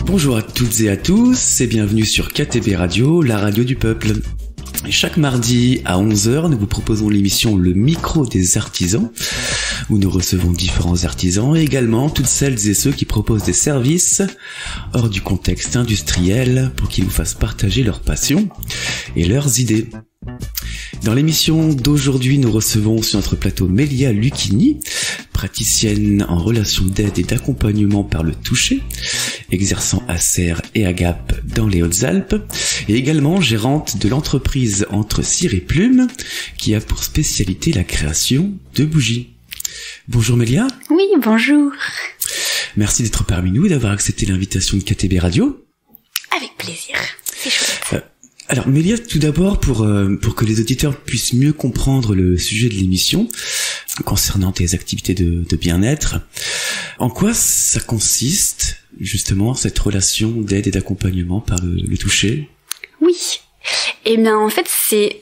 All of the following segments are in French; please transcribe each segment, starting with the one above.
Bonjour à toutes et à tous et bienvenue sur KTB Radio, la radio du peuple. Et chaque mardi à 11h, nous vous proposons l'émission Le Micro des Artisans, où nous recevons différents artisans et également toutes celles et ceux qui proposent des services hors du contexte industriel pour qu'ils nous fassent partager leurs passions et leurs idées. Dans l'émission d'aujourd'hui, nous recevons sur notre plateau Mélia Lucchini, praticienne en relations d'aide et d'accompagnement par le toucher, exerçant à Serres et à Gap dans les Hautes-Alpes, et également gérante de l'entreprise Entre Cire et Plume, qui a pour spécialité la création de bougies. Bonjour Mélia. Oui, bonjour. Merci d'être parmi nous et d'avoir accepté l'invitation de KTB Radio. Avec plaisir, c'est chouette. Alors Mélia, tout d'abord, pour que les auditeurs puissent mieux comprendre le sujet de l'émission concernant tes activités de bien-être, en quoi ça consiste justement cette relation d'aide et d'accompagnement par le toucher? Oui, eh bien en fait c'est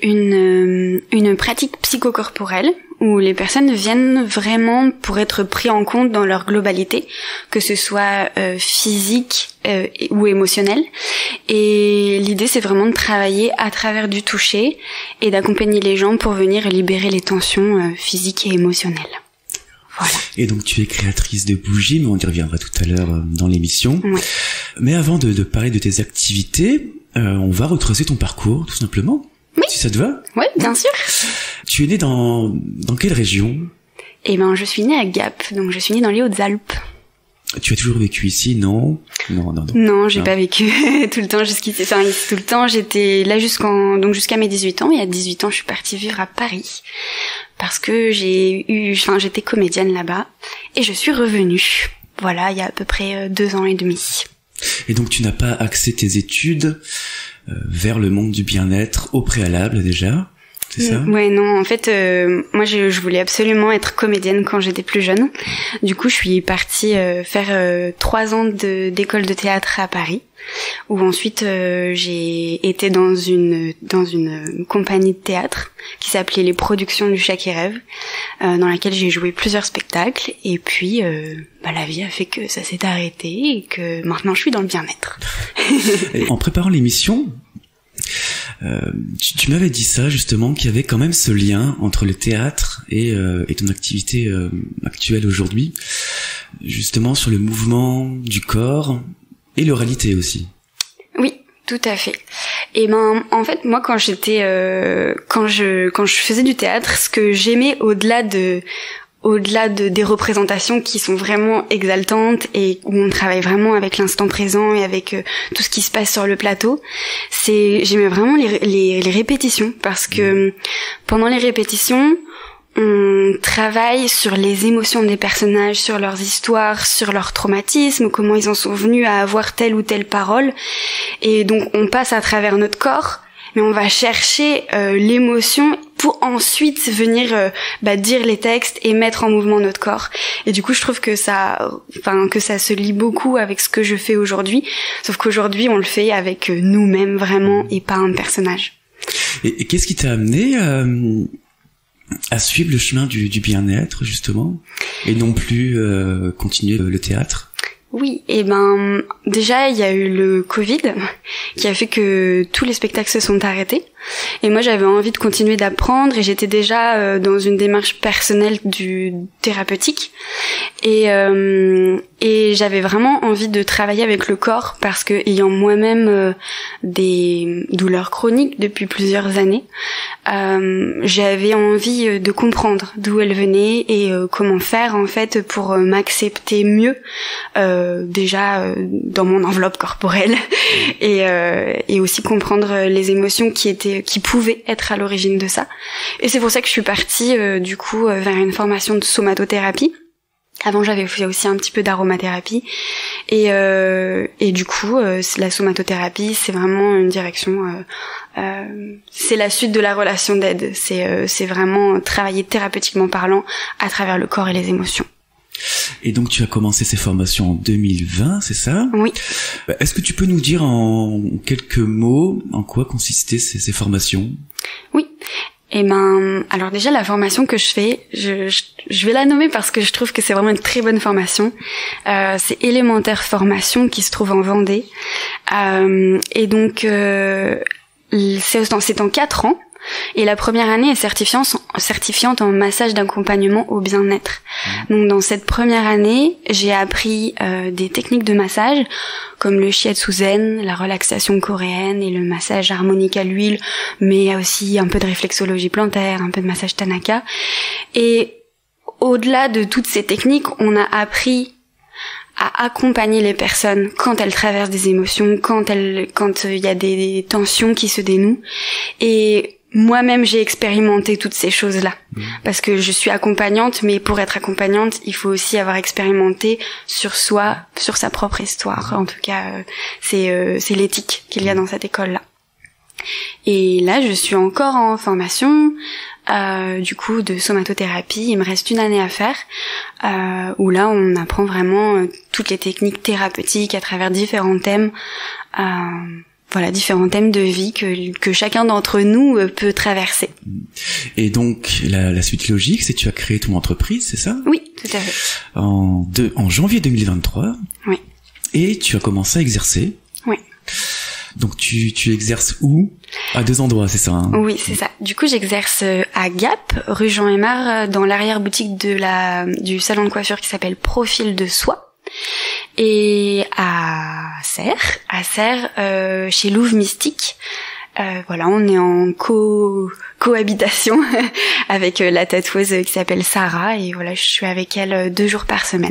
une pratique psychocorporelle où les personnes viennent vraiment pour être pris en compte dans leur globalité, que ce soit physique ou émotionnel. Et l'idée c'est vraiment de travailler à travers du toucher et d'accompagner les gens pour venir libérer les tensions physiques et émotionnelles. Voilà. Et donc tu es créatrice de bougies, mais on y reviendra tout à l'heure dans l'émission. Ouais. Mais avant de parler de tes activités, on va retracer ton parcours tout simplement. Oui. Si ça te va? Oui, bien sûr. Tu es née dans quelle région? Eh ben, je suis née à Gap, donc je suis née dans les Hautes-Alpes. Tu as toujours vécu ici, non? Non, j'ai pas vécu tout le temps jusqu'ici. Enfin, tout le temps, j'étais là jusqu'à mes 18 ans. Et à 18 ans, je suis partie vivre à Paris. Parce que j'étais comédienne là-bas. Et je suis revenue. Voilà, il y a à peu près 2 ans et demi. Et donc, tu n'as pas axé tes études vers le monde du bien-être au préalable déjà? C'est ça? Ouais, non, en fait, moi je voulais absolument être comédienne quand j'étais plus jeune. Du coup, je suis partie faire 3 ans d'école de théâtre à Paris, où ensuite j'ai été dans une compagnie de théâtre qui s'appelait les Productions du Chat qui rêve, dans laquelle j'ai joué plusieurs spectacles. Et puis, la vie a fait que ça s'est arrêté et que maintenant je suis dans le bien-être. En préparant l'émission, tu m'avais dit ça justement, qu'il y avait quand même ce lien entre le théâtre et ton activité actuelle aujourd'hui, justement sur le mouvement du corps et l'oralité aussi. Oui, tout à fait. Et ben en fait moi quand je faisais du théâtre, ce que j'aimais au-delà des représentations qui sont vraiment exaltantes et où on travaille vraiment avec l'instant présent et avec tout ce qui se passe sur le plateau, j'aimais vraiment les répétitions, parce que pendant les répétitions, on travaille sur les émotions des personnages, sur leurs histoires, sur leurs traumatismes, comment ils en sont venus à avoir telle ou telle parole. Et donc on passe à travers notre corps, mais on va chercher l'émotion pour ensuite venir dire les textes et mettre en mouvement notre corps. Et du coup, je trouve que ça se lie beaucoup avec ce que je fais aujourd'hui, sauf qu'aujourd'hui, on le fait avec nous-mêmes vraiment et pas un personnage. Et qu'est-ce qui t'a amené à suivre le chemin du bien-être justement, et non plus continuer le théâtre? Oui, et ben déjà il y a eu le Covid qui a fait que tous les spectacles se sont arrêtés. Et moi j'avais envie de continuer d'apprendre et j'étais déjà dans une démarche personnelle du thérapeutique. Et j'avais vraiment envie de travailler avec le corps parce que ayant moi-même des douleurs chroniques depuis plusieurs années, j'avais envie de comprendre d'où elles venaient et comment faire en fait pour m'accepter mieux déjà dans mon enveloppe corporelle et aussi comprendre les émotions qui pouvaient être à l'origine de ça. Et c'est pour ça que je suis partie du coup vers une formation de somatothérapie. Avant, j'avais fait aussi un petit peu d'aromathérapie et du coup, la somatothérapie, c'est vraiment une direction. C'est la suite de la relation d'aide. C'est vraiment travailler thérapeutiquement parlant à travers le corps et les émotions. Et donc tu as commencé ces formations en 2020, c'est ça? Oui. Est-ce que tu peux nous dire en quelques mots en quoi consistaient ces formations? Oui. Alors déjà la formation que je fais, je vais la nommer parce que je trouve que c'est vraiment une très bonne formation. C'est Élémentaire Formation qui se trouve en Vendée. Et donc c'est en 4 ans. Et la première année est certifiante en massage d'accompagnement au bien-être. Donc dans cette première année, j'ai appris des techniques de massage comme le shiatsu zen, la relaxation coréenne et le massage harmonique à l'huile, mais aussi un peu de réflexologie plantaire, un peu de massage tanaka. Et au-delà de toutes ces techniques, on a appris à accompagner les personnes quand elles traversent des émotions, quand il y a des tensions qui se dénouent. Et moi-même, j'ai expérimenté toutes ces choses-là. Parce que je suis accompagnante, mais pour être accompagnante, il faut aussi avoir expérimenté sur soi, sur sa propre histoire. En tout cas, c'est l'éthique qu'il y a dans cette école-là. Et là, je suis encore en formation, du coup, de somatothérapie. Il me reste 1 année à faire, où là, on apprend vraiment toutes les techniques thérapeutiques à travers différents thèmes, différents thèmes de vie que chacun d'entre nous peut traverser. Et donc, la suite logique, c'est que tu as créé ton entreprise, c'est ça? Oui, tout à fait. En janvier 2023. Oui. Et tu as commencé à exercer. Oui. Donc, tu exerces où? À 2 endroits, c'est ça, hein? Oui, c'est ça. Du coup, j'exerce à Gap, rue Jean Aymar, dans l'arrière-boutique du salon de coiffure qui s'appelle Profil de Soi. Et à Serres, chez Louve Mystique. On est en cohabitation avec la tatoueuse qui s'appelle Sarah, et voilà, je suis avec elle 2 jours par semaine.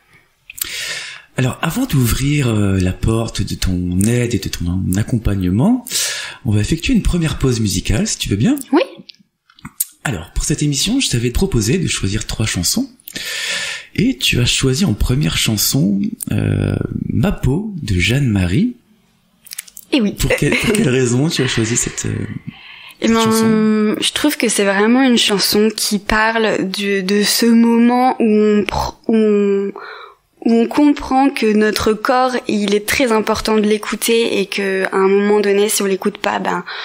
Alors, avant d'ouvrir la porte de ton aide et de ton accompagnement, on va effectuer une première pause musicale, si tu veux bien. Oui. Alors, pour cette émission, je t'avais proposé de choisir 3 chansons. Et tu as choisi en première chanson Ma peau de Jeanne-Marie. Et oui. Pour quelle raison tu as choisi cette chanson? Je trouve que c'est vraiment une chanson qui parle de ce moment où on comprend que notre corps, il est très important de l'écouter, et que à un moment donné, si on l'écoute pas,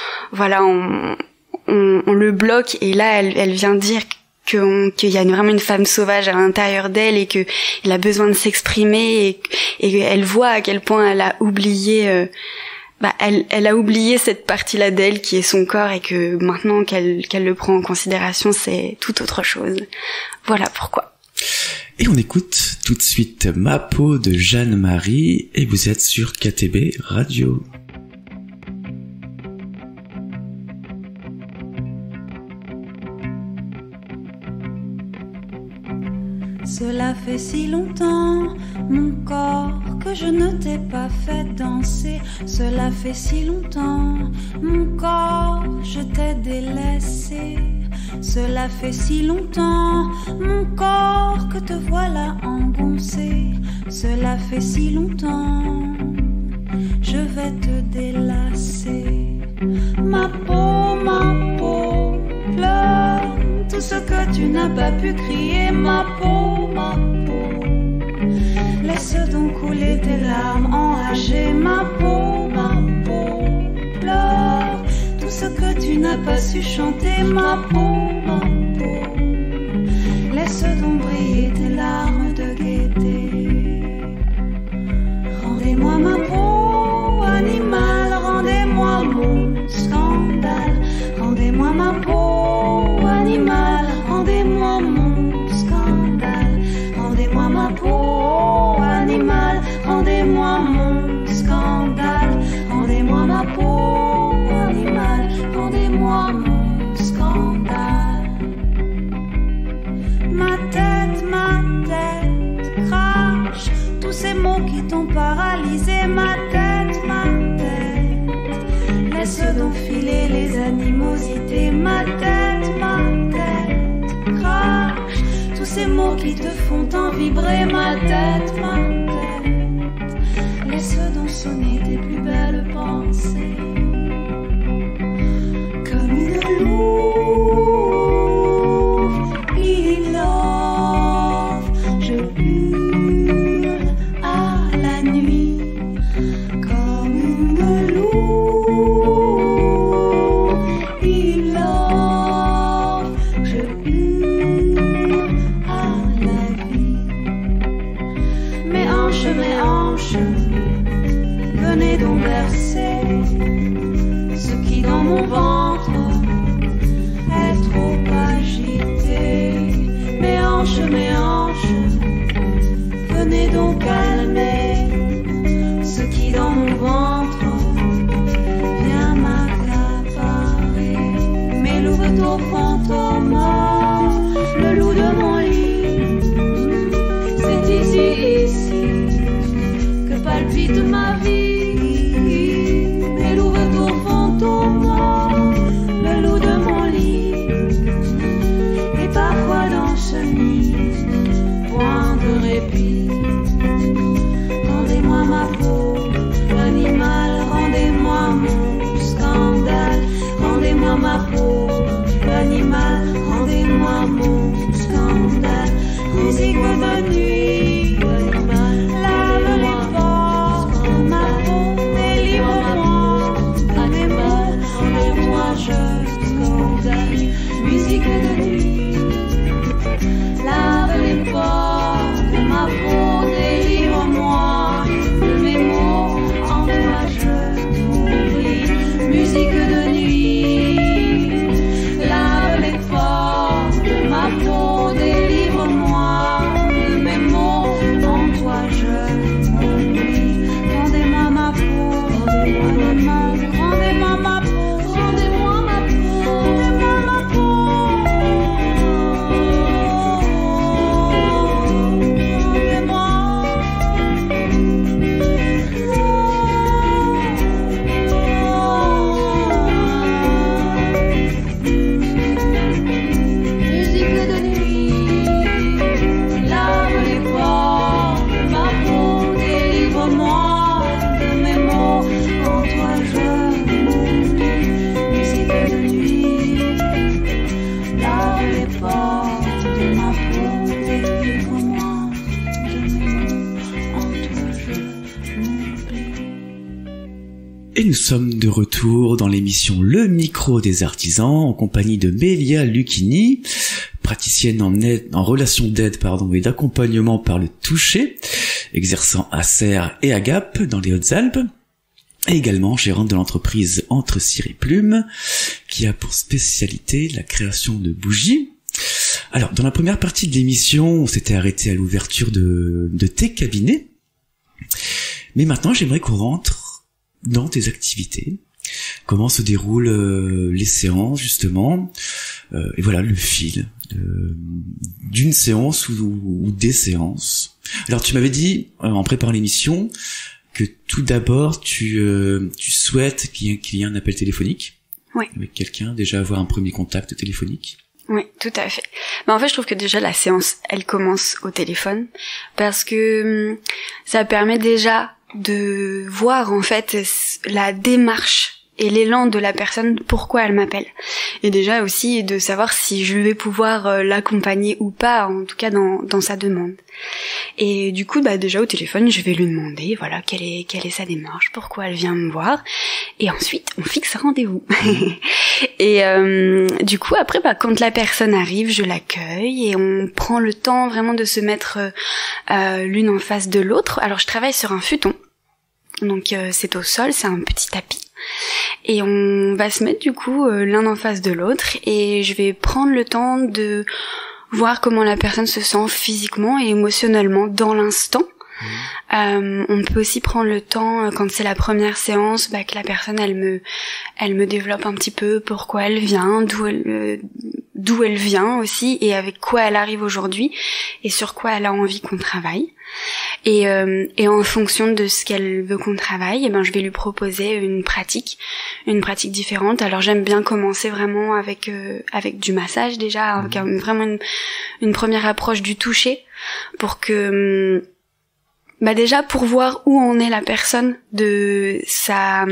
on le bloque. Et là, elle vient dire qu'il y a vraiment une femme sauvage à l'intérieur d'elle, et que elle a besoin de s'exprimer, et elle voit à quel point elle a oublié elle a oublié cette partie-là d'elle qui est son corps, et que maintenant qu'elle le prend en considération, c'est tout autre chose. Voilà pourquoi. Et on écoute tout de suite Ma peau de Jeanne-Marie, et vous êtes sur KTB Radio. Cela fait si longtemps, mon corps, que je ne t'ai pas fait danser. Cela fait si longtemps, mon corps, je t'ai délaissé. Cela fait si longtemps, mon corps, que te voilà engoncé. Cela fait si longtemps, je vais te délasser. Ma peau pleure tout ce que tu n'as pas pu crier. Ma peau, laisse donc couler tes larmes enragées. Ma peau pleure tout ce que tu n'as pas su chanter. Ma peau, laisse donc briller tes larmes de gaieté. Rendez-moi ma peau animale, rendez-moi mon scandale. Rendez-moi ma peau animale, rendez-moi mon scandale. Rendez-moi ma peau animale, rendez-moi mon scandale. Rendez-moi ma peau animale, rendez-moi mon scandale. Ma tête crache tous ces mots qui t'ont paralysé. Ma tête, laisse donc filer les animosités. Ma tête crache tous ces mots qui te font en vibrer. Ma tête, laisse donc sonner tes plus belles pensées. Comme une louve, il love, je hurle à la nuit. Comme une louve, il love. hanches, venez donc bercer ce qui dans mon ventre est trop agité. Mes hanches, venez donc calmer ce qui dans mon ventre vient m'accaparer. Mes louveteaux fantômes, le loup de mon lit, c'est ici que palpite ma vie. Mes louveteaux fantômes, le loup de mon lit, et parfois dans ce nid, point de répit. Rendez-moi ma peau, l'animal, rendez-moi mon scandale. Rendez-moi ma peau, l'animal, rendez-moi mon scandale. Musique de nuit, lave les pores de ma peau, délivre-moi, animal, rendez-moi je scandale. Musique de nuit, lave les pores de ma peau, délivre-moi de mes mots, en toi je t'oublie. Musique de nuit, lave les pores de ma peau, délivre-moi de mes mots, en toi je t'oublie. Rendez-moi ma peau, rendez-moi ma main, rendez-moi ma peau, rendez-moi ma peau, rendez-moi ma peau. Et nous sommes de retour dans l'émission Le Micro des Artisans en compagnie de Mélia Lucchini, praticienne en relation d'aide et d'accompagnement par le toucher, exerçant à Serres et à Gap dans les Hautes-Alpes, et également gérante de l'entreprise Entre Cire et Plume, qui a pour spécialité la création de bougies. Alors, dans la première partie de l'émission, on s'était arrêté à l'ouverture de tes cabinets, mais maintenant j'aimerais qu'on rentre dans tes activités, comment se déroulent les séances justement, et voilà le fil d'une séance ou des séances. Alors tu m'avais dit en préparant l'émission que tout d'abord tu souhaites qu'il y ait un appel téléphonique, oui, avec quelqu'un, déjà avoir un premier contact téléphonique. Oui, tout à fait. Mais en fait, je trouve que déjà la séance, elle commence au téléphone, parce que ça permet déjà de voir en fait la démarche et l'élan de la personne, pourquoi elle m'appelle, et déjà aussi de savoir si je vais pouvoir l'accompagner ou pas, en tout cas dans sa demande. Et du coup déjà au téléphone je vais lui demander voilà quelle est sa démarche, pourquoi elle vient me voir, et ensuite on fixe un rendez-vous. Et du coup après quand la personne arrive, je l'accueille et on prend le temps vraiment de se mettre l'une en face de l'autre. Alors je travaille sur un futon, donc c'est au sol, c'est un petit tapis, et on va se mettre du coup l'un en face de l'autre, et je vais prendre le temps de voir comment la personne se sent physiquement et émotionnellement dans l'instant. On peut aussi prendre le temps, quand c'est la première séance, que la personne elle me développe un petit peu pourquoi elle vient, d'où elle vient aussi, et avec quoi elle arrive aujourd'hui, et sur quoi elle a envie qu'on travaille. Et en fonction de ce qu'elle veut qu'on travaille, je vais lui proposer une pratique différente. Alors j'aime bien commencer vraiment avec du massage déjà, avec vraiment une première approche du toucher, pour que déjà pour voir où en est la personne, de sa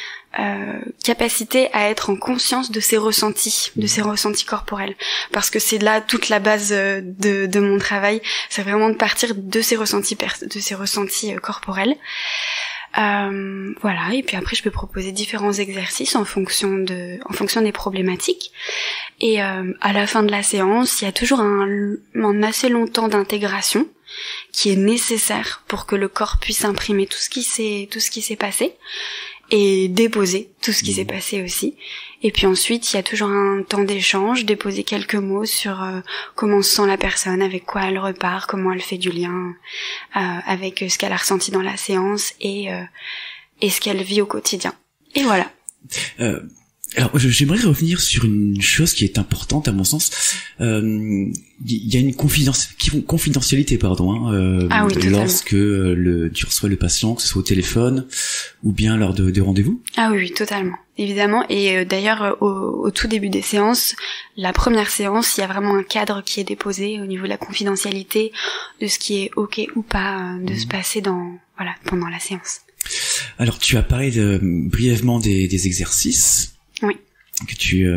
capacité à être en conscience de ses ressentis corporels, parce que c'est là toute la base de mon travail, c'est vraiment de partir de ses ressentis corporels. Voilà, et puis après je peux proposer différents exercices en fonction des problématiques. Et à la fin de la séance, il y a toujours un assez long temps d'intégration qui est nécessaire pour que le corps puisse imprimer tout ce qui s'est passé et déposer tout ce qui s'est passé aussi. Et puis ensuite, il y a toujours un temps d'échange, déposer quelques mots sur comment se sent la personne, avec quoi elle repart, comment elle fait du lien avec ce qu'elle a ressenti dans la séance et ce qu'elle vit au quotidien. Et voilà. Alors, j'aimerais revenir sur une chose qui est importante à mon sens. Il y a une confidentialité, oui, lorsque tu reçois le patient, que ce soit au téléphone ou bien lors de rendez-vous. Ah oui, totalement, évidemment. Et d'ailleurs, au tout début des séances, la première séance, il y a vraiment un cadre qui est déposé au niveau de la confidentialité, de ce qui est ok ou pas de se passer pendant la séance. Alors, tu as parlé brièvement des exercices. Oui. Que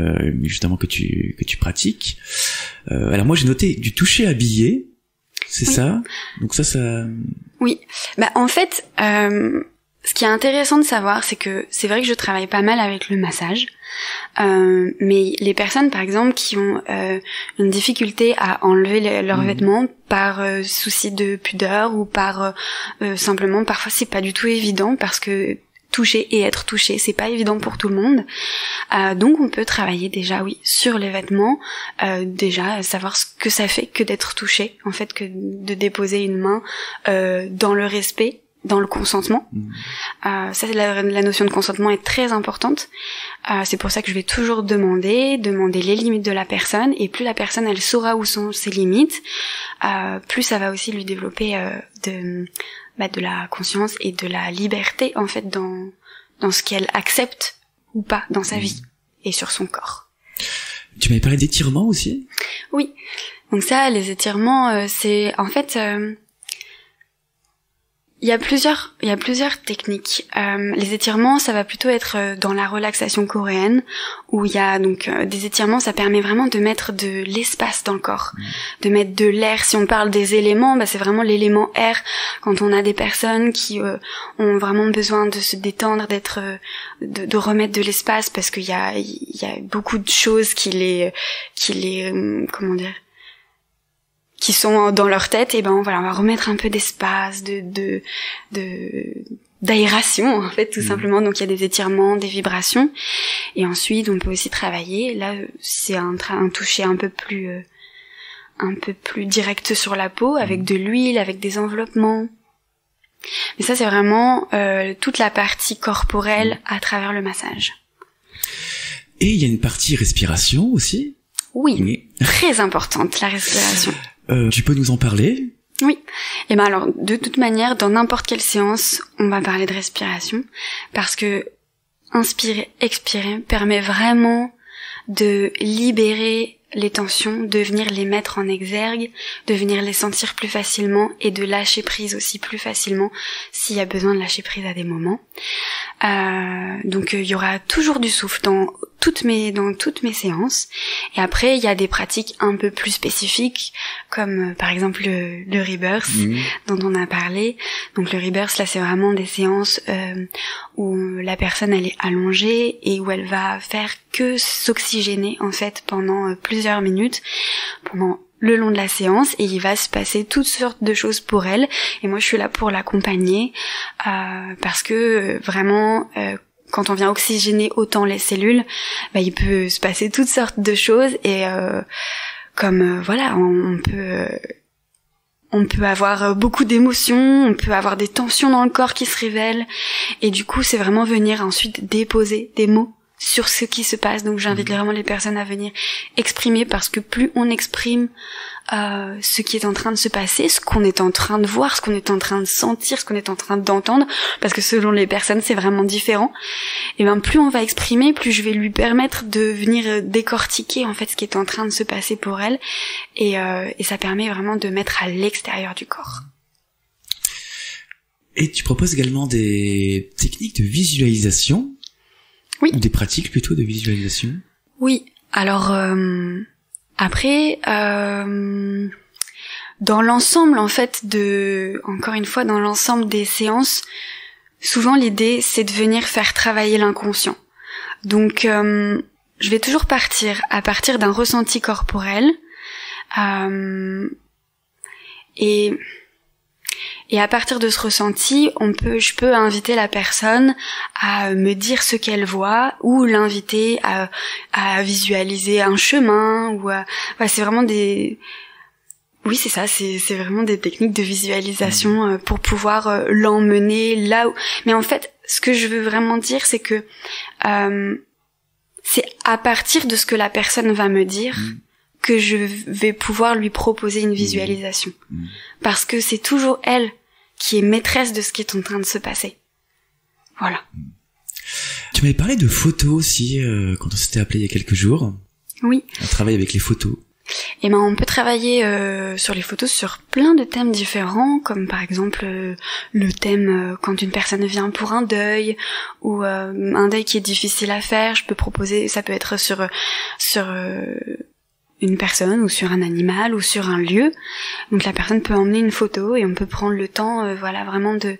tu pratiques. Alors moi j'ai noté du toucher habillé, c'est ça. Donc ça. Oui. En fait, ce qui est intéressant de savoir, c'est que c'est vrai que je travaille pas mal avec le massage, mais les personnes par exemple qui ont une difficulté à enlever leurs vêtements par souci de pudeur ou par simplement parfois c'est pas du tout évident parce que toucher et être touché, c'est pas évident pour tout le monde. Donc on peut travailler déjà sur les vêtements, déjà savoir ce que ça fait que d'être touché, en fait que de déposer une main dans le respect, dans le consentement. Ça la notion de consentement est très importante. C'est pour ça que je vais toujours demander les limites de la personne, et plus la personne elle saura où sont ses limites, plus ça va aussi lui développer de la conscience et de la liberté en fait dans ce qu'elle accepte ou pas dans sa vie et sur son corps. Tu m'avais parlé d'étirements aussi ? Oui. Donc ça, les étirements, c'est en fait il y a plusieurs techniques. Les étirements, ça va plutôt être dans la relaxation coréenne, où il y a donc des étirements, ça permet vraiment de mettre de l'espace dans le corps, de mettre de l'air. Si on parle des éléments, c'est vraiment l'élément air. Quand on a des personnes qui ont vraiment besoin de se détendre, de remettre de l'espace, parce qu'il y a beaucoup de choses qui les qui sont dans leur tête, et on va remettre un peu d'espace, d'aération en fait tout simplement. Donc il y a des étirements, des vibrations, et ensuite on peut aussi travailler. Là c'est un toucher un peu plus direct sur la peau, avec de l'huile, avec des enveloppements. Mais ça c'est vraiment toute la partie corporelle à travers le massage. Et il y a une partie respiration aussi. Oui. Très importante la respiration. Tu peux nous en parler ? Oui. Et alors, de toute manière, dans n'importe quelle séance, on va parler de respiration, parce que inspirer, expirer permet vraiment de libérer les tensions, de venir les mettre en exergue, de venir les sentir plus facilement et de lâcher prise aussi plus facilement s'il y a besoin de lâcher prise à des moments. Donc il y aura toujours du souffle dans toutes mes séances. Et après il y a des pratiques un peu plus spécifiques, comme par exemple le rebirth dont on a parlé. Donc le rebirth, là c'est vraiment des séances où la personne elle est allongée et où elle va faire que s'oxygéner en fait pendant plusieurs minutes, pendant le long de la séance, et il va se passer toutes sortes de choses pour elle, et moi je suis là pour l'accompagner parce que vraiment quand on vient oxygéner autant les cellules, il peut se passer toutes sortes de choses, et on peut avoir beaucoup d'émotions, on peut avoir des tensions dans le corps qui se révèlent, et du coup c'est vraiment venir ensuite déposer des mots sur ce qui se passe. Donc j'invite vraiment les personnes à venir exprimer, parce que plus on exprime ce qui est en train de se passer, ce qu'on est en train de voir, ce qu'on est en train de sentir, ce qu'on est en train d'entendre, parce que selon les personnes c'est vraiment différent, et plus on va exprimer, plus je vais lui permettre de venir décortiquer en fait ce qui est en train de se passer pour elle, et ça permet vraiment de mettre à l'extérieur du corps. Et tu proposes également des techniques de visualisation ? Oui. Ou des pratiques plutôt de visualisation ? Oui. Alors après, dans l'ensemble en fait dans l'ensemble des séances, souvent l'idée c'est de venir faire travailler l'inconscient. Donc je vais toujours partir à partir d'un ressenti corporel et à partir de ce ressenti, je peux inviter la personne à me dire ce qu'elle voit ou l'inviter à visualiser un chemin ou c'est vraiment oui, c'est ça, c'est vraiment des techniques de visualisation pour pouvoir l'emmener là où... Mais en fait, ce que je veux vraiment dire, c'est que c'est à partir de ce que la personne va me dire que je vais pouvoir lui proposer une visualisation. Parce que c'est toujours elle qui est maîtresse de ce qui est en train de se passer. Voilà. Tu m'avais parlé de photos aussi quand on s'était appelé il y a quelques jours. Oui. On travaille avec les photos. Et on peut travailler sur les photos sur plein de thèmes différents, comme par exemple le thème quand une personne vient pour un deuil ou un deuil qui est difficile à faire. Je peux proposer, ça peut être sur une personne ou sur un animal ou sur un lieu. Donc la personne peut emmener une photo et on peut prendre le temps vraiment de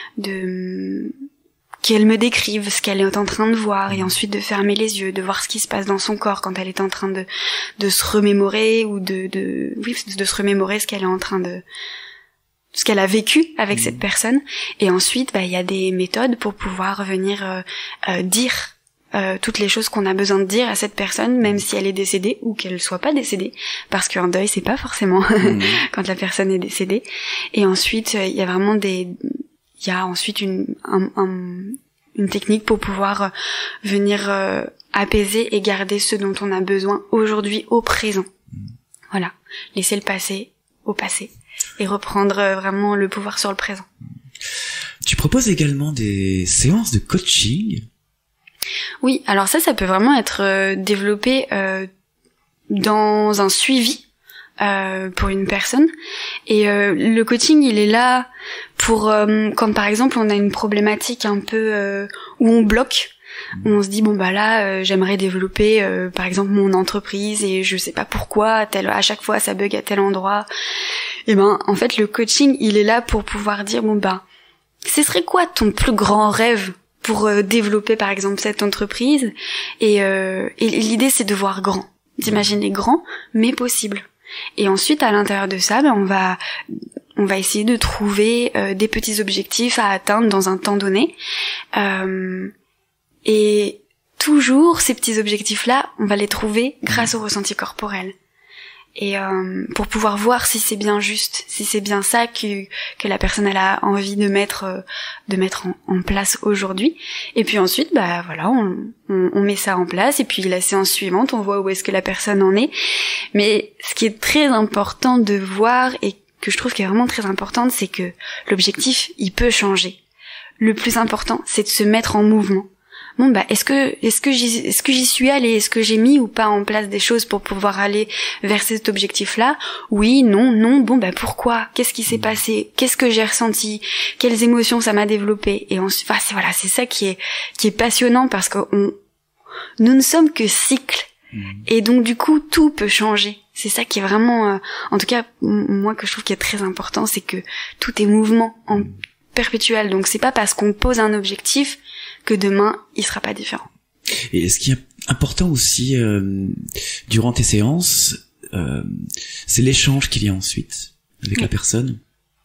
qu'elle me décrive ce qu'elle est en train de voir et ensuite de fermer les yeux, de voir ce qui se passe dans son corps quand elle est en train de se remémorer ou de se remémorer ce qu'elle est en train ce qu'elle a vécu avec cette personne. Et ensuite il y a des méthodes pour pouvoir venir dire toutes les choses qu'on a besoin de dire à cette personne, même si elle est décédée ou qu'elle soit pas décédée, parce qu'un deuil c'est pas forcément quand la personne est décédée. Et ensuite il y a vraiment ensuite une technique pour pouvoir venir apaiser et garder ce dont on a besoin aujourd'hui au présent. Voilà, laisser le passé au passé et reprendre vraiment le pouvoir sur le présent. Tu proposes également des séances de coaching. Oui, alors ça peut vraiment être développé dans un suivi pour une personne. Et le coaching, il est là pour quand par exemple on a une problématique un peu où on bloque, où on se dit j'aimerais développer par exemple mon entreprise et je sais pas pourquoi à chaque fois ça bug à tel endroit. Et en fait le coaching, il est là pour pouvoir dire ce serait quoi ton plus grand rêve pour développer par exemple cette entreprise et l'idée c'est de voir grand, d'imaginer grand mais possible. Et ensuite à l'intérieur de ça on va essayer de trouver des petits objectifs à atteindre dans un temps donné et toujours ces petits objectifs là on va les trouver grâce au ressenti corporel. Et pour pouvoir voir si c'est bien juste, si c'est bien ça que la personne elle a envie de mettre en place aujourd'hui. Et puis ensuite on met ça en place et puis la séance suivante on voit où est-ce que la personne en est. Mais ce qui est très important de voir et que je trouve qui est vraiment très importante, c'est que l'objectif il peut changer. Le plus important c'est de se mettre en mouvement. Est-ce que j'y suis allée, est-ce que j'ai mis ou pas en place des choses pour pouvoir aller vers cet objectif-là? Oui, non, pourquoi? Qu'est-ce qui s'est passé? Qu'est-ce que j'ai ressenti? Quelles émotions ça m'a développé? Et c'est ça qui est passionnant parce que nous ne sommes que cycles. Et donc du coup, tout peut changer. C'est ça qui est vraiment, en tout cas, moi que je trouve qui est très important, c'est que tout est mouvement en perpétuel. Donc c'est pas parce qu'on pose un objectif que demain il sera pas différent. Et ce qui est important aussi durant tes séances, c'est l'échange qu'il y a ensuite avec la personne.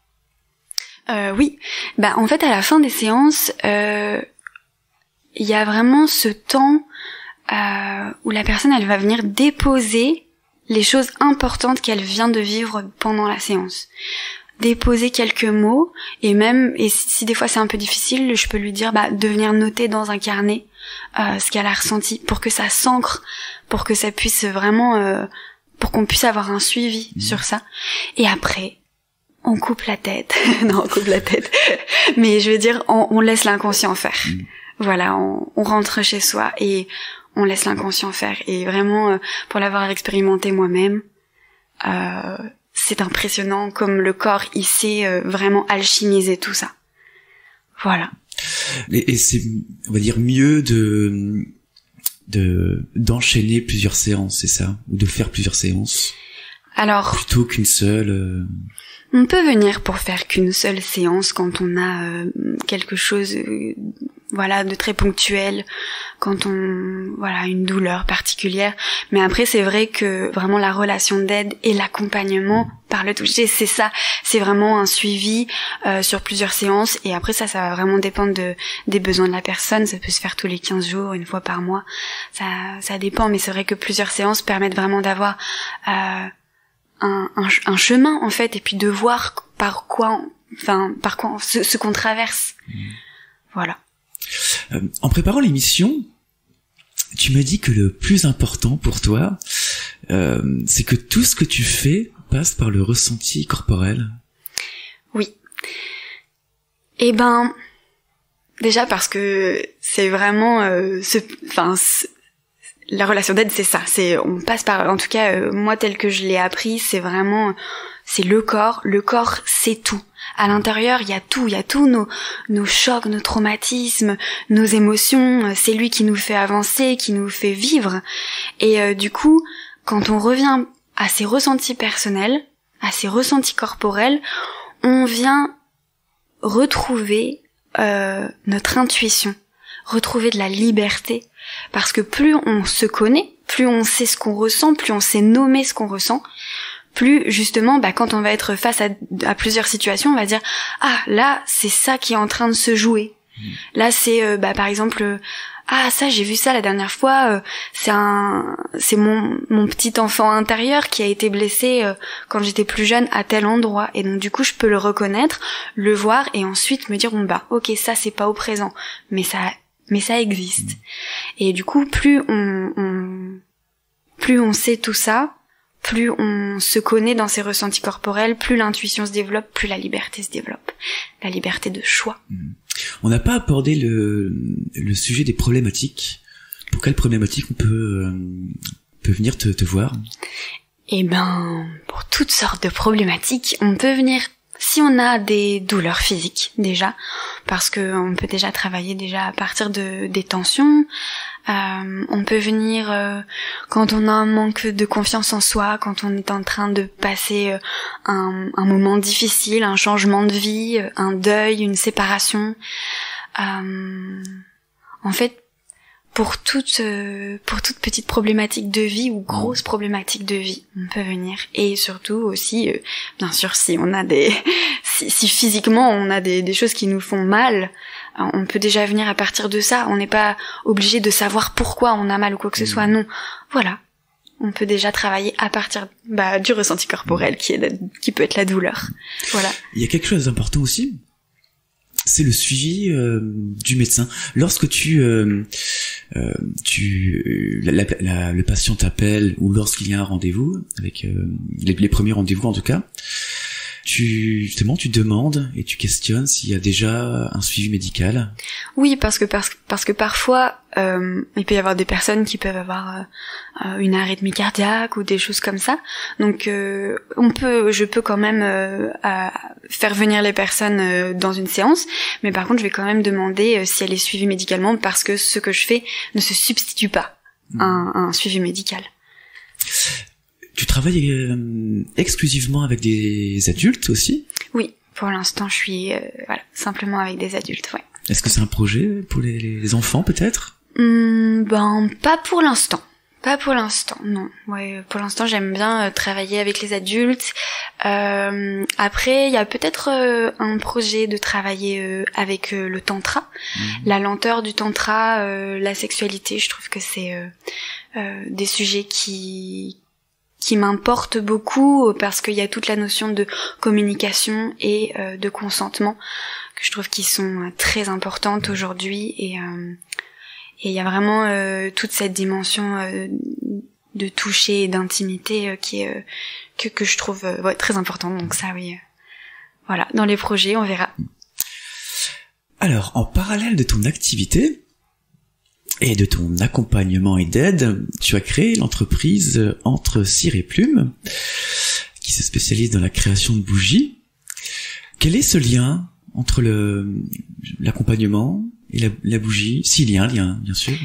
Oui. En fait à la fin des séances, il y a vraiment ce temps où la personne elle va venir déposer les choses importantes qu'elle vient de vivre pendant la séance. Déposer quelques mots et si des fois c'est un peu difficile, je peux lui dire de venir noter dans un carnet ce qu'elle a ressenti pour que ça s'ancre, pour que ça puisse vraiment pour qu'on puisse avoir un suivi sur ça. Et après on coupe la tête. Non, on coupe la tête. Mais je veux dire on laisse l'inconscient faire. Voilà, on rentre chez soi et on laisse l'inconscient faire. Et vraiment pour l'avoir expérimenté moi-même, c'est impressionnant comme le corps il sait vraiment alchimiser tout ça. Voilà. Et c'est, on va dire, mieux d'enchaîner plusieurs séances, c'est ça? Ou de faire plusieurs séances? Alors, plutôt qu'une seule on peut venir pour faire qu'une seule séance quand on a quelque chose de très ponctuel, quand on une douleur particulière. Mais après, c'est vrai que vraiment la relation d'aide et l'accompagnement par le toucher, c'est ça. C'est vraiment un suivi sur plusieurs séances. Et après, ça va vraiment dépendre des besoins de la personne. Ça peut se faire tous les 15 jours, une fois par mois. Ça dépend. Mais c'est vrai que plusieurs séances permettent vraiment d'avoir un chemin, en fait, et puis de voir par quoi ce qu'on traverse. Voilà. En préparant l'émission, tu m'as dit que le plus important pour toi, c'est que tout ce que tu fais passe par le ressenti corporel. Oui. Déjà parce que c'est vraiment la relation d'aide, c'est ça. On passe par, en tout cas, moi tel que je l'ai appris, c'est le corps. Le corps, c'est tout. À l'intérieur, il y a tout, nos chocs, nos traumatismes, nos émotions. C'est lui qui nous fait avancer, qui nous fait vivre. Et du coup, quand on revient à ses ressentis personnels, à ses ressentis corporels, on vient retrouver notre intuition, retrouver de la liberté. Parce que plus on se connaît, plus on sait ce qu'on ressent, plus on sait nommer ce qu'on ressent, plus justement quand on va être face à plusieurs situations, on va dire là c'est ça qui est en train de se jouer. Là c'est par exemple ça j'ai vu ça la dernière fois, c'est mon petit enfant intérieur qui a été blessé quand j'étais plus jeune à tel endroit, et donc du coup je peux le reconnaître, le voir et ensuite me dire ok, ça c'est pas au présent, mais ça existe. Et du coup, plus on sait tout ça, plus on se connaît dans ses ressentis corporels, plus l'intuition se développe, plus la liberté se développe. La liberté de choix. On n'a pas abordé le sujet des problématiques. Pour quelles problématiques on peut venir te voir? Pour toutes sortes de problématiques, on peut venir. Si on a des douleurs physiques déjà, parce que on peut déjà travailler déjà à partir des tensions, on peut venir quand on a un manque de confiance en soi, quand on est en train de passer un moment difficile, un changement de vie, un deuil, une séparation. En fait, pour toute petite problématique de vie ou grosse problématique de vie, on peut venir. Et surtout aussi, bien sûr, si on a si physiquement on a des choses qui nous font mal, on peut déjà venir à partir de ça. On n'est pas obligé de savoir pourquoi on a mal ou quoi que ce soit. Non, voilà. On peut déjà travailler à partir du ressenti corporel qui peut être la douleur. Voilà. Il y a quelque chose d'important aussi. C'est le suivi du médecin. Lorsque le patient t'appelle, ou lorsqu'il y a un rendez-vous, avec les premiers rendez-vous en tout cas, tu demandes et tu questionnes s'il y a déjà un suivi médical. Oui, parce que parfois il peut y avoir des personnes qui peuvent avoir une arythmie cardiaque ou des choses comme ça. Donc je peux quand même faire venir les personnes dans une séance, mais par contre je vais quand même demander si elle est suivie médicalement, parce que ce que je fais ne se substitue pas à un suivi médical. Tu travailles exclusivement avec des adultes aussi? Oui, pour l'instant je suis simplement avec des adultes, ouais. Est-ce que c'est un projet pour les enfants peut-être? Pas pour l'instant. Pas pour l'instant, non. Ouais, pour l'instant j'aime bien travailler avec les adultes. Après il y a peut-être un projet de travailler avec le tantra, la lenteur du tantra, la sexualité. Je trouve que c'est des sujets qui m'importent beaucoup, parce qu'il y a toute la notion de communication et de consentement que je trouve qui sont très importantes aujourd'hui, et il y a vraiment toute cette dimension de toucher et d'intimité qui est que je trouve très importante. Donc ça, oui, voilà, dans les projets on verra. Alors, en parallèle de ton activité et de ton accompagnement et d'aide, tu as créé l'entreprise Entre Cire et Plume, qui se spécialise dans la création de bougies. Quel est ce lien entre l'accompagnement et la bougie, s'il y a un lien, bien sûr?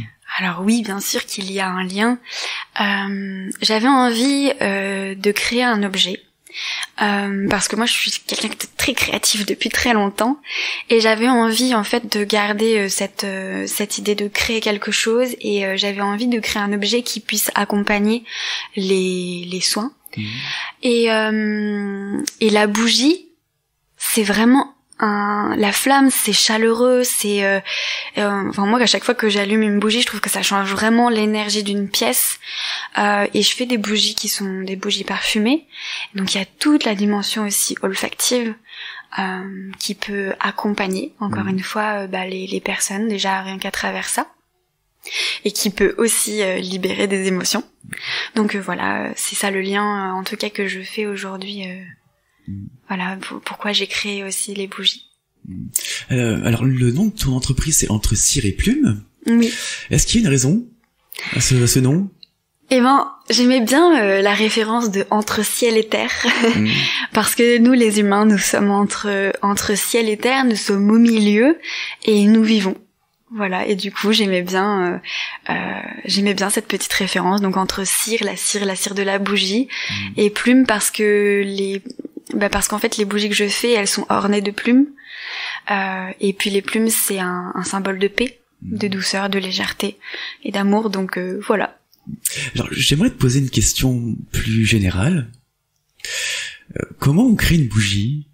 Alors oui, bien sûr qu'il y a un lien. J'avais envie de créer un objet. Parce que moi je suis quelqu'un de très créatif depuis très longtemps et j'avais envie en fait de garder cette idée de créer quelque chose et j'avais envie de créer un objet qui puisse accompagner les soins. Et la bougie, c'est vraiment la flamme, c'est chaleureux, c'est enfin moi à chaque fois que j'allume une bougie, je trouve que ça change vraiment l'énergie d'une pièce. Et je fais des bougies qui sont des bougies parfumées. Donc il y a toute la dimension aussi olfactive qui peut accompagner encore une fois les personnes déjà rien qu'à travers ça. Et qui peut aussi libérer des émotions. Donc voilà, c'est ça le lien en tout cas que je fais aujourd'hui. Voilà pourquoi j'ai créé aussi les bougies. Alors le nom de ton entreprise c'est Entre Cire et Plume. Oui. Est-ce qu'il y a une raison à ce nom? Eh ben, j'aimais bien la référence de entre ciel et terre, parce que nous les humains, nous sommes entre ciel et terre, nous sommes au milieu et nous vivons. Voilà, et du coup j'aimais bien cette petite référence. Donc entre cire, la cire de la bougie, et plume parce qu'en fait les bougies que je fais, elles sont ornées de plumes. Et puis les plumes, c'est un symbole de paix, de douceur, de légèreté et d'amour. Donc voilà. Alors, j'aimerais te poser une question plus générale. Comment on crée une bougie?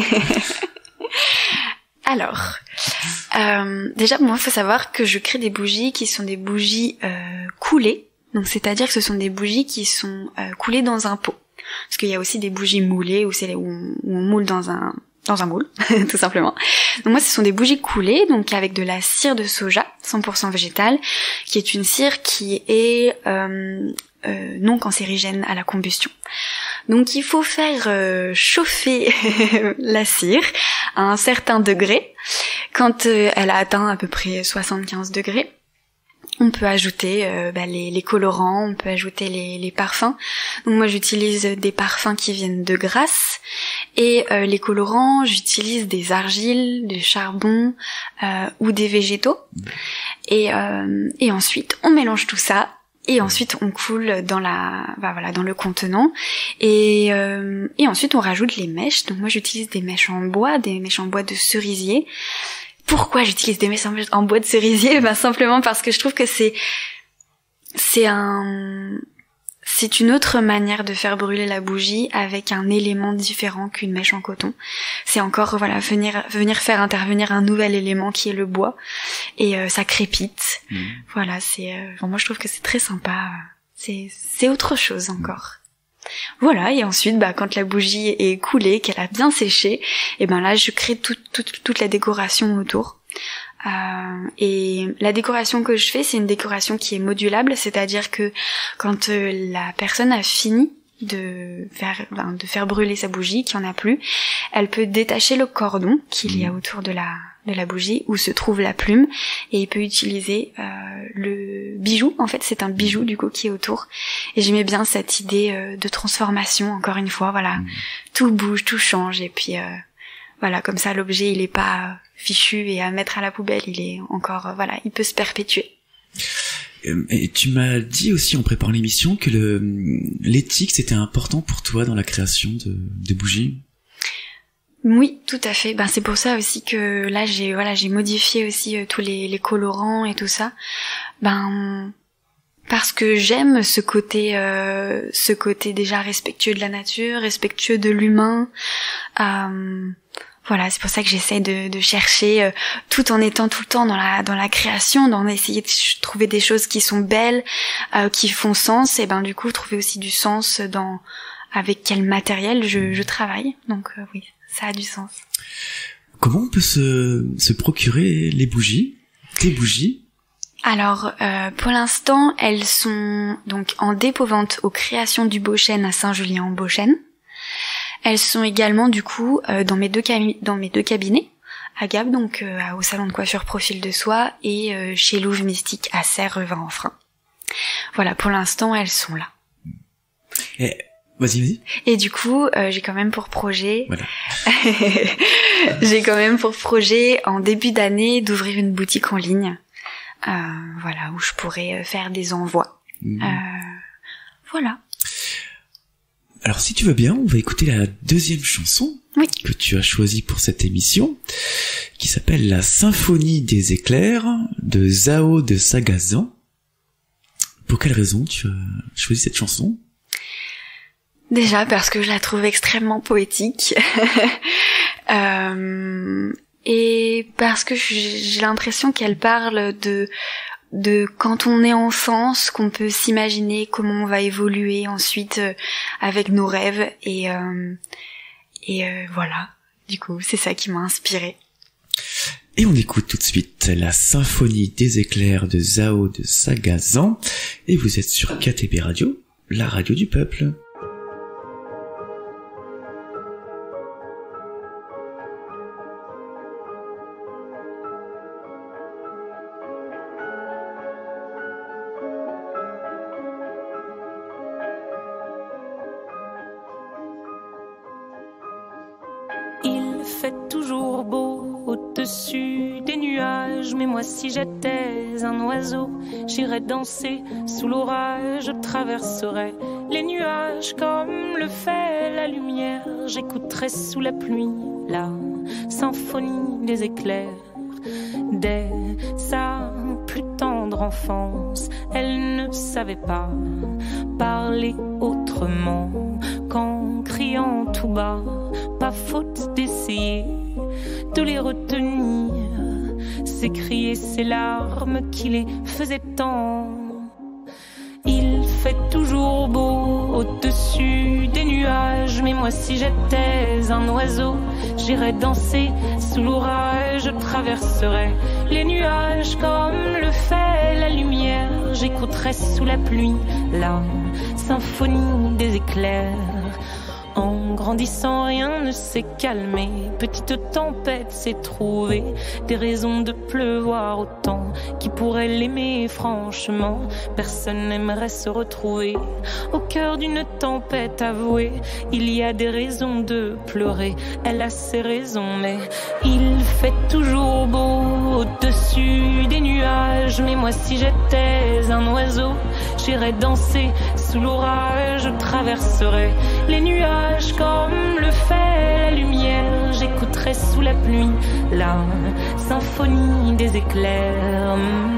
Alors, déjà, moi, il faut savoir que je crée des bougies qui sont des bougies coulées. Donc, c'est-à-dire que ce sont des bougies qui sont coulées dans un pot. Parce qu'il y a aussi des bougies moulées où on moule dans un moule, tout simplement. Donc moi, ce sont des bougies coulées, donc avec de la cire de soja, 100% végétale, qui est une cire qui est non cancérigène à la combustion. Donc il faut faire chauffer la cire à un certain degré. Quand elle a atteint à peu près 75 degrés, on peut ajouter les colorants, on peut ajouter les parfums. Donc moi j'utilise des parfums qui viennent de Grasse et les colorants, j'utilise des argiles, du charbon ou des végétaux. Et ensuite on mélange tout ça et ensuite on coule dans le contenant et ensuite on rajoute les mèches. Donc moi j'utilise des mèches en bois de cerisier. Pourquoi j'utilise des mèches en bois de cerisier? Simplement parce que je trouve que c'est une autre manière de faire brûler la bougie avec un élément différent qu'une mèche en coton. C'est encore venir faire intervenir un nouvel élément qui est le bois et ça crépite. Voilà, moi je trouve que c'est très sympa. C'est autre chose encore. Voilà, et ensuite, quand la bougie est coulée, qu'elle a bien séché, et là, je crée toute la décoration autour. Et la décoration que je fais, c'est une décoration qui est modulable, c'est-à-dire que quand la personne a fini de faire brûler sa bougie, qu'il n'y en a plus, elle peut détacher le cordon qu'il y a autour de la bougie où se trouve la plume et il peut utiliser le bijou. En fait, c'est un bijou du coup qui est autour. Et j'aimais bien cette idée de transformation. Encore une fois, voilà, tout bouge, tout change et puis voilà, comme ça l'objet il est pas fichu et à mettre à la poubelle, il est encore il peut se perpétuer. Et tu m'as dit aussi en préparant l'émission que l'éthique c'était important pour toi dans la création de bougies. Oui, tout à fait. C'est pour ça aussi que là j'ai modifié aussi tous les colorants et tout ça. Parce que j'aime ce côté déjà respectueux de la nature, respectueux de l'humain. Voilà, c'est pour ça que j'essaie de chercher tout en étant tout le temps dans la création, d'en essayer de trouver des choses qui sont belles, qui font sens et du coup trouver aussi du sens dans avec quel matériel je travaille. Donc oui, ça a du sens. Comment on peut se procurer tes bougies? Alors, pour l'instant, elles sont donc en dépôt-vente aux Créations du Beauchêne à Saint-Julien-en-Beauchêne. Elles sont également du coup dans mes deux cabinets, à Gap, donc au salon de coiffure Profil de Soie et chez Louve Mystique à Serre-Revin-en-Frein. Voilà, pour l'instant, elles sont là. Vas-y. Et du coup, j'ai quand même pour projet, voilà. j'ai quand même pour projet en début d'année d'ouvrir une boutique en ligne. voilà, où je pourrais faire des envois. Voilà. Alors si tu veux bien, on va écouter la deuxième chanson que tu as choisie pour cette émission, qui s'appelle La Symphonie des éclairs de Zao de Sagazan. Pour quelle raison tu as choisi cette chanson ? Déjà parce que je la trouve extrêmement poétique. Et parce que j'ai l'impression qu'elle parle de quand on est enfant, ce qu'on peut s'imaginer, comment on va évoluer ensuite avec nos rêves et voilà. Du coup, c'est ça qui m'a inspirée. Et on écoute tout de suite La Symphonie des éclairs de Zao de Sagazan. Et vous êtes sur KTB Radio, la radio du peuple. Il fait toujours beau au-dessus des nuages, mais moi si j'étais un oiseau, j'irais danser sous l'orage, je traverserais les nuages comme le fait la lumière, j'écouterais sous la pluie la symphonie des éclairs. Dès sa plus tendre enfance, elle ne savait pas parler autrement qu'en criant tout bas. Pas faute d'essayer de les retenir, s'écrier ces larmes qui les faisaient tant. Il fait toujours beau au-dessus des nuages, mais moi si j'étais un oiseau, j'irais danser sous l'orage, je traverserais les nuages comme le fait la lumière, j'écouterais sous la pluie la symphonie des éclairs. En grandissant, rien ne s'est calmé. Petite tempête s'est trouvée, des raisons de pleuvoir autant. Qui pourrait l'aimer franchement? Personne n'aimerait se retrouver au cœur d'une tempête avouée. Il y a des raisons de pleurer, elle a ses raisons, mais il fait toujours beau au-dessus des nuages. Mais moi si j'étais un oiseau, j'irais danser sous l'orage, je traverserais les nuages comme le fait la lumière, j'écouterai sous la pluie la symphonie des éclairs.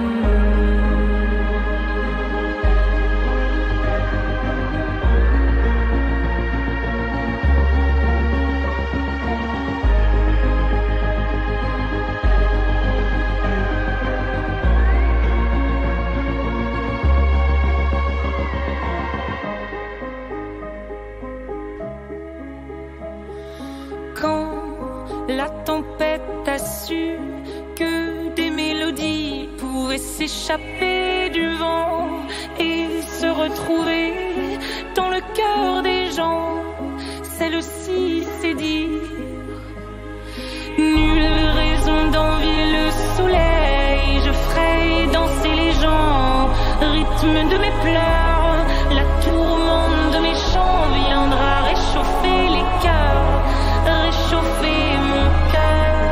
La tempête a su que des mélodies pouvaient s'échapper du vent et se retrouver dans le cœur des gens. Celle-ci c'est dire nulle raison d'envier le soleil. Je ferai danser les gens, rythme de mes pleurs. La tourmente de mes chants viendra réchauffer les cœurs, réchauffer mon cœur.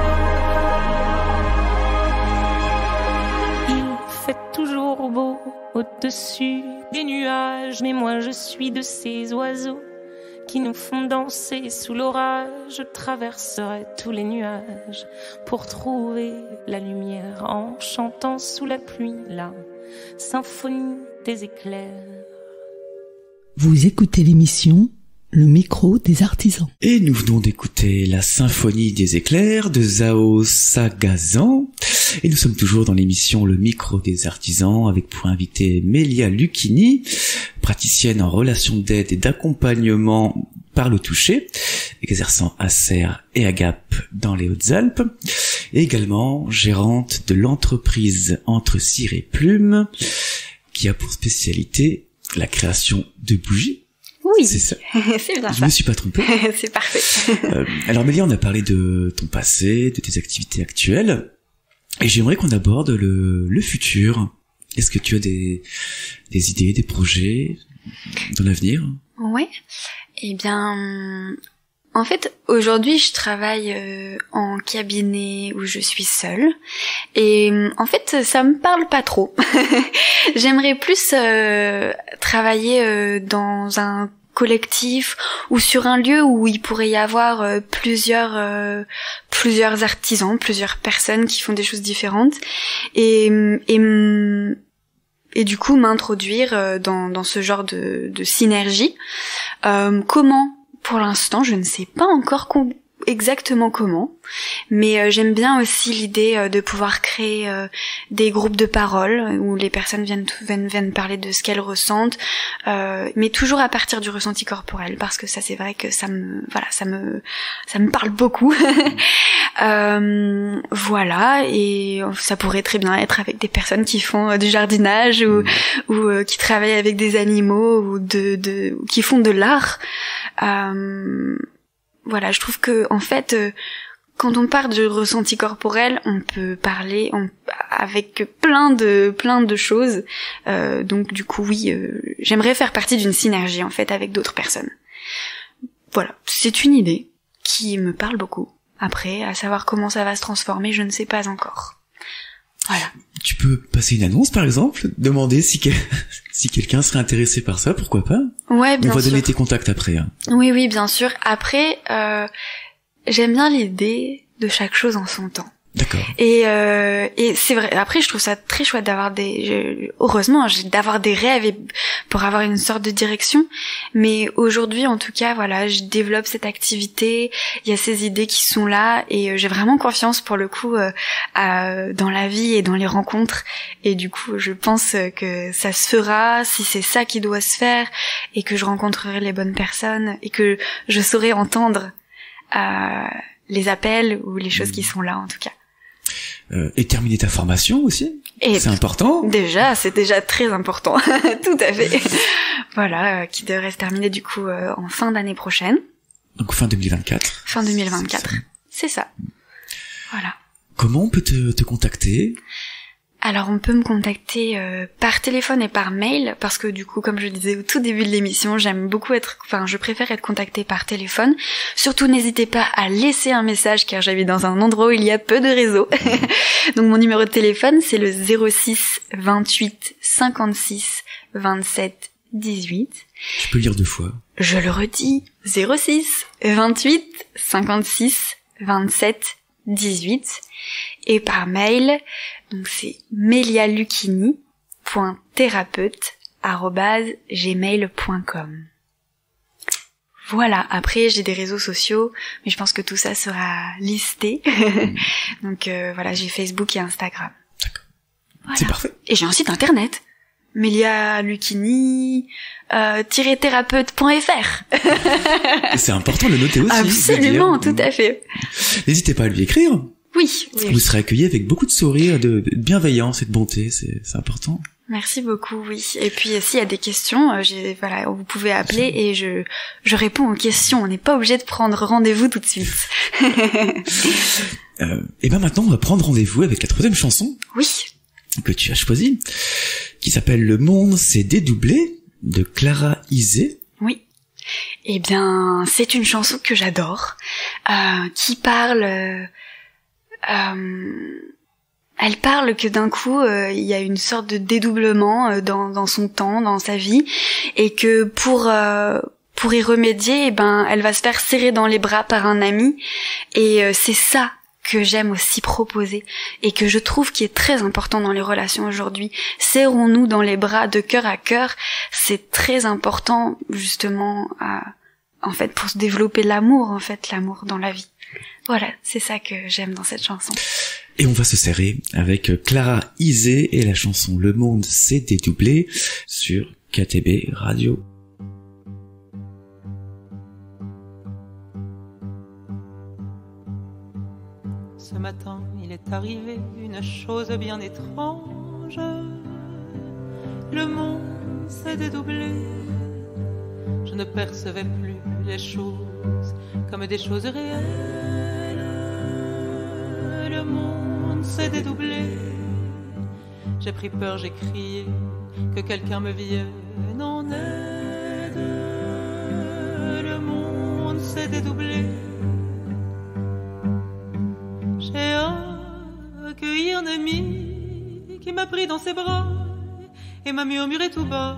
Il fait toujours beau au-dessus des nuages, mais moi je suis de ces oiseaux qui nous font danser sous l'orage. Je traverserai tous les nuages pour trouver la lumière en chantant sous la pluie la symphonie des éclairs. Vous écoutez l'émission Le micro des artisans. Et nous venons d'écouter La Symphonie des éclairs de Zao Sagazan. Et nous sommes toujours dans l'émission Le micro des artisans avec pour invité Mélia Lucchini, praticienne en relations d'aide et d'accompagnement par le toucher, exerçant à Serres et à Gap dans les Hautes-Alpes, et également gérante de l'entreprise Entre Cire et Plume, qui a pour spécialité la création de bougies. Oui, c'est ça. C'est bien Je ça. me suis pas trompé. C'est parfait. Alors Mélia, on a parlé de ton passé, de tes activités actuelles, et j'aimerais qu'on aborde le futur. Est-ce que tu as des idées, des projets dans l'avenir? Ouais. Eh bien, En fait, aujourd'hui, je travaille en cabinet où je suis seule. Et en fait, ça me parle pas trop. J'aimerais plus travailler dans un collectif ou sur un lieu où il pourrait y avoir plusieurs artisans, plusieurs personnes qui font des choses différentes et du coup m'introduire dans ce genre de synergie. Comment? Pour l'instant, je ne sais pas encore exactement comment, mais j'aime bien aussi l'idée de pouvoir créer des groupes de parole où les personnes viennent parler de ce qu'elles ressentent, mais toujours à partir du ressenti corporel, parce que ça c'est vrai que ça me parle beaucoup. Voilà, et ça pourrait très bien être avec des personnes qui font du jardinage ou qui travaillent avec des animaux ou qui font de l'art. Voilà, je trouve que en fait, quand on parle de ressenti corporel, on peut parler avec plein de choses. Donc du coup, oui, j'aimerais faire partie d'une synergie en fait avec d'autres personnes. Voilà, c'est une idée qui me parle beaucoup. Après, à savoir comment ça va se transformer, je ne sais pas encore. Voilà. Tu peux passer une annonce, par exemple, demander si quelqu'un serait intéressé par ça, pourquoi pas? Ouais, bien sûr. On va donner tes contacts après. Hein. Oui, bien sûr. Après, j'aime bien l'idée de chaque chose en son temps. D'accord. Et c'est vrai. Après, je trouve ça très chouette d'avoir heureusement, d'avoir des rêves et pour avoir une sorte de direction. Mais aujourd'hui, en tout cas, voilà, je développe cette activité. Il y a ces idées qui sont là et j'ai vraiment confiance pour le coup dans la vie et dans les rencontres. Et du coup, je pense que ça se fera si c'est ça qui doit se faire et que je rencontrerai les bonnes personnes et que je saurai entendre les appels ou les choses qui sont là en tout cas. Et terminer ta formation aussi, c'est important. C'est déjà très important, tout à fait. Voilà, qui devrait se terminer du coup en fin d'année prochaine. Donc fin 2024. Fin 2024, c'est ça. Voilà. Comment on peut te contacter ? Alors on peut me contacter par téléphone et par mail parce que du coup comme je disais au tout début de l'émission, je préfère être contactée par téléphone. Surtout n'hésitez pas à laisser un message car j'habite dans un endroit où il y a peu de réseau. Donc mon numéro de téléphone c'est le 06 28 56 27 18. Je peux lire 2 fois. Je le redis, 06 28 56 27 18. Et par mail, donc c'est melialuchini.therapeute@gmail.com. Voilà, après j'ai des réseaux sociaux, mais je pense que tout ça sera listé. Donc voilà, j'ai Facebook et Instagram. D'accord. Voilà. C'est parfait. Et j'ai un site internet, melialuchini-thérapeute.fr. C'est important de le noter aussi. Absolument, tout à fait. N'hésitez pas à lui écrire. Oui. Vous serez accueillis avec beaucoup de sourires, de bienveillance et de bonté, c'est important. Merci beaucoup, oui. Et puis s'il y a des questions, vous pouvez appeler et je réponds aux questions. On n'est pas obligé de prendre rendez-vous tout de suite. Et maintenant, on va prendre rendez-vous avec la 3e chanson. Oui. Que tu as choisie, qui s'appelle Le monde s'est dédoublé, de Clara Isé. Oui. Eh bien, c'est une chanson que j'adore, qui parle... elle parle que d'un coup il y a une sorte de dédoublement dans son temps, dans sa vie, et que pour y remédier, elle va se faire serrer dans les bras par un ami, et c'est ça que j'aime aussi proposer et que je trouve qui est très important dans les relations aujourd'hui. Serrons-nous dans les bras de cœur à cœur, c'est très important justement en fait pour se développer l'amour dans la vie. Voilà, c'est ça que j'aime dans cette chanson. Et on va se serrer avec Clara Isé et la chanson Le monde s'est dédoublé sur KTB Radio. Ce matin, il est arrivé une chose bien étrange. Le monde s'est dédoublé. Je ne percevais plus les choses comme des choses réelles. Le monde s'est dédoublé. J'ai pris peur, j'ai crié que quelqu'un me vienne en aide. Le monde s'est dédoublé. J'ai accueilli un ami qui m'a pris dans ses bras et m'a murmuré tout bas.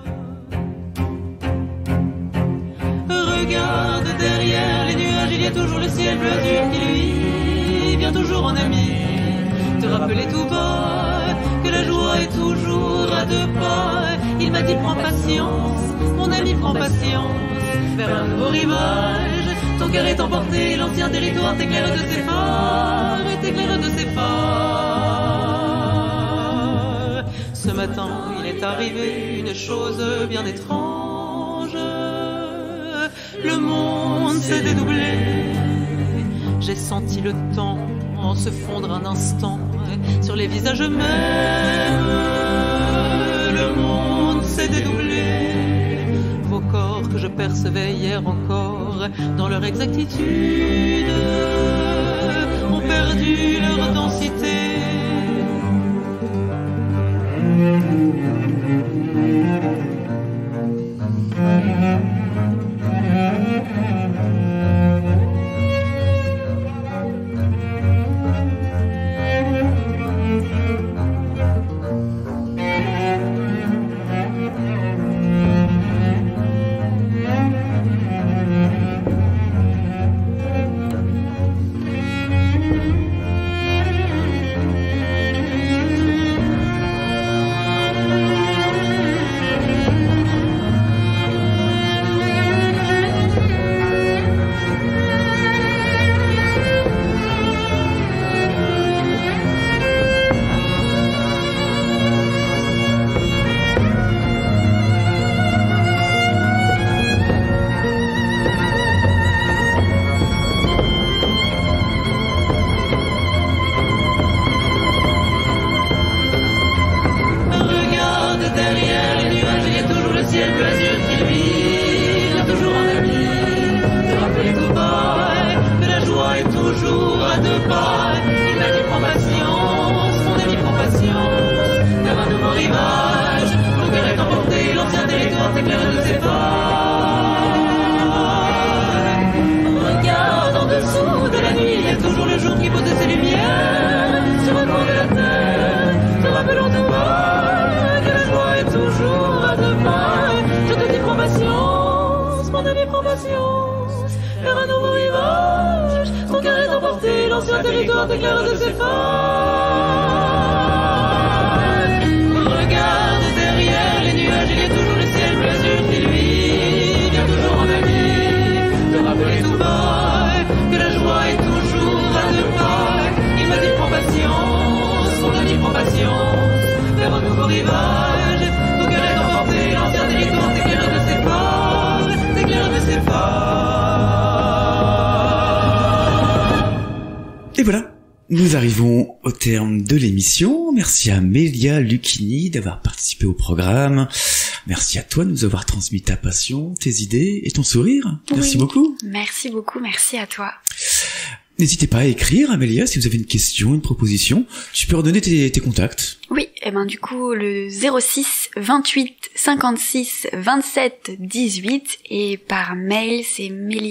Regarde derrière les nuages, il y a toujours le ciel bleu azur qui lui vient toujours en ami. Te rappeler tout bas que la joie est toujours à deux pas. Il m'a dit prends patience, mon ami prends patience, vers un nouveau rivage. Ton cœur est emporté, l'ancien territoire t'éclaire de ses phares, t'éclaire de ses phares. Ce matin, il est arrivé une chose bien étrange. Le monde s'est dédoublé. J'ai senti le temps se fondre un instant sur les visages mêmes. Le monde s'est dédoublé. Vos corps que je percevais hier encore dans leur exactitude ont perdu leur densité. Et voilà, nous arrivons au terme de l'émission. Merci à Mélia Lucchini d'avoir participé au programme. Merci à toi de nous avoir transmis ta passion, tes idées et ton sourire. Merci beaucoup. Merci beaucoup, merci à toi. N'hésitez pas à écrire, Amélia, si vous avez une question, une proposition. Tu peux redonner tes contacts. Oui, et du coup, le 06 28 56 27 18 et par mail, c'est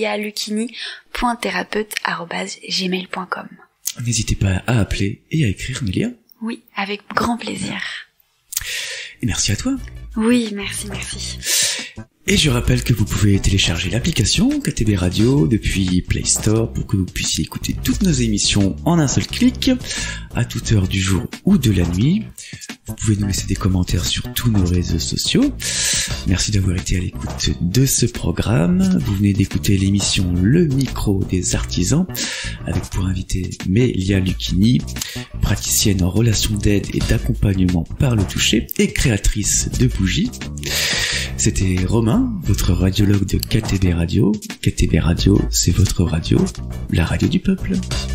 melialuchini.therapeute@gmail.com. N'hésitez pas à appeler et à écrire, Mélia. Oui, avec grand plaisir. Et merci à toi. Oui, merci. Et je rappelle que vous pouvez télécharger l'application KTB Radio depuis Play Store pour que vous puissiez écouter toutes nos émissions en un seul clic, à toute heure du jour ou de la nuit. Vous pouvez nous laisser des commentaires sur tous nos réseaux sociaux. Merci d'avoir été à l'écoute de ce programme. Vous venez d'écouter l'émission Le Micro des Artisans, avec pour invité Mélia Lucchini, praticienne en relations d'aide et d'accompagnement par le toucher et créatrice de bougies. C'était Romain, votre radiologue de KTB Radio. KTB Radio, c'est votre radio, la radio du peuple.